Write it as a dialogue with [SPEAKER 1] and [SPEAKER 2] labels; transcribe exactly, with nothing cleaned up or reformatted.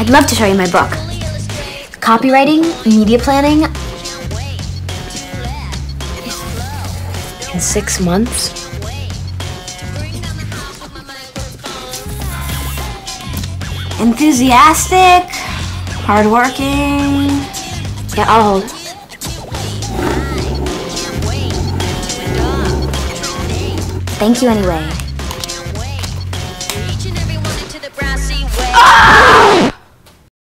[SPEAKER 1] I'd love to show you my book. Copywriting, media planning.
[SPEAKER 2] In six months?
[SPEAKER 1] Enthusiastic, hardworking.
[SPEAKER 2] Yeah, I'll hold.
[SPEAKER 1] Thank you anyway.
[SPEAKER 3] Ah!